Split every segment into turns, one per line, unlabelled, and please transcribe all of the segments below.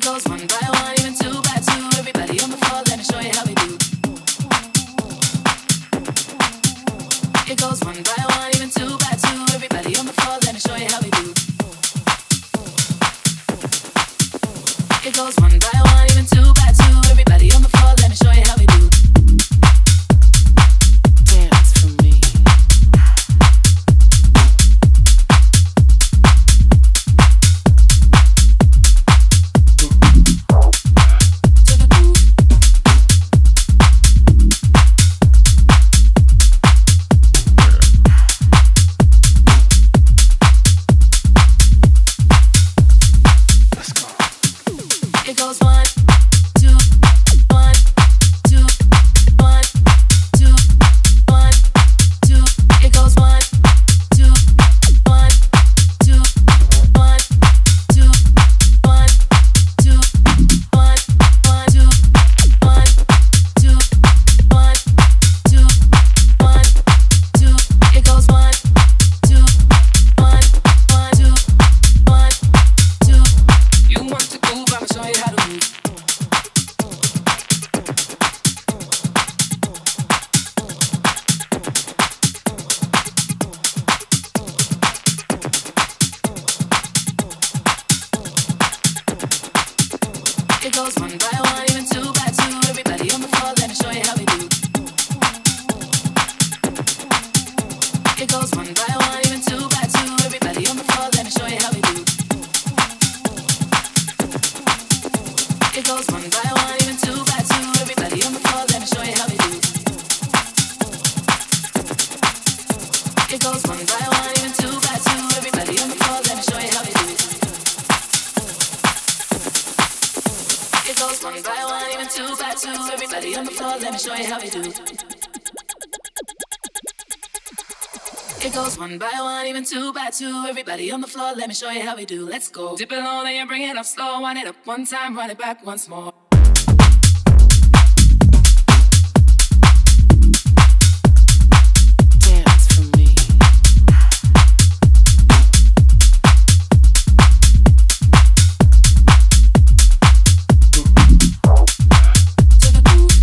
goes one by one, even two by two. Everybody on the floor, let me show you how we do. It goes one by one, even two by two. Everybody on the floor, let me show you how we do. It goes one by one, even two by two. Everybody on the floor, let me show you how we do. Dance for me. It goes one, two, one, two, one, two, one, two. It goes one, two, one, two, one, two, one, two, one, one, two, one, two, one, two, one, two. It goes one, two, one, one, two, one, two. You want to move? I'ma show you how to move. It goes one by one, even two by two. Everybody on the floor, let me show you how we do. It goes one by one, even two by two. Everybody on the floor, let me show you how we do. It goes one by one, even two by two. Everybody on the floor, let me show you how we do. It goes one by one, even two by two. Everybody on the floor, let me show you how we do. It goes one by one, even two by two. Everybody on the floor, let me show you how we do. It goes one by one, even two by two. Everybody on the floor, let me show you how we do. Let's go. Dip it low, then you bring it up slow. Wind it up one time, run it back once more. Dance for me. To the groove.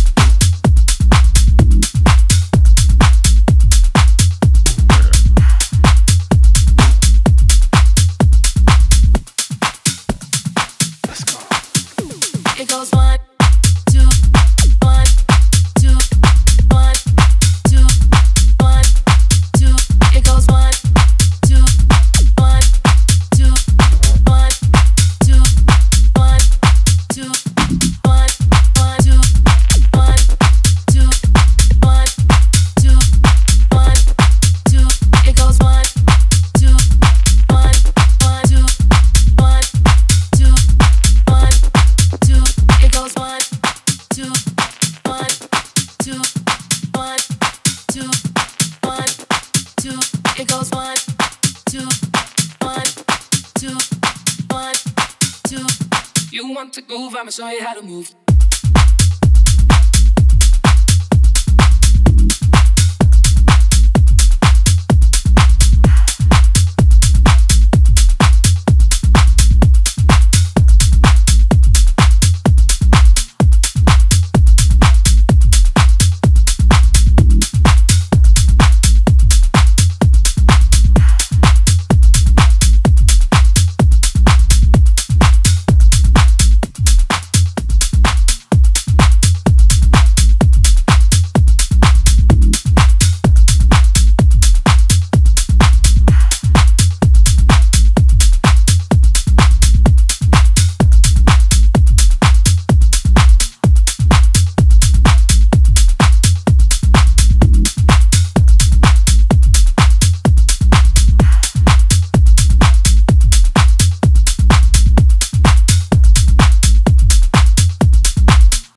It goes one, two, one, two, one, two, one, two. It goes one, two, one, two, one, two, one, two, one, one, two, one, two, one, two, one, two. It goes one, two, one, one, two, one, two, one, two. It goes one, two, one, two, one, two, one, two. It goes one, two, one, two, one, two. You want to groove? I'ma show you how to move.